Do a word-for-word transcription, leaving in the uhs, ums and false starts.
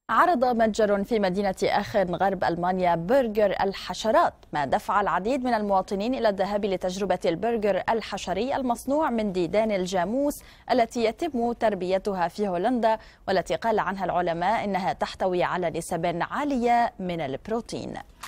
عرض متجر في مدينة آخن غرب ألمانيا برجر الحشرات، ما دفع العديد من المواطنين إلى الذهاب لتجربة البرجر الحشري المصنوع من ديدان الجاموس التي يتم تربيتها في هولندا، والتي قال عنها العلماء إنها تحتوي على نسب عالية من البروتين.